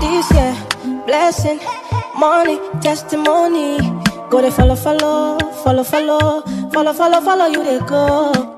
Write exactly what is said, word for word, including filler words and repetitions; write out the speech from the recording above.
this year, blessing, money, testimony. Go they follow, follow, follow, follow, follow, follow, follow you they go.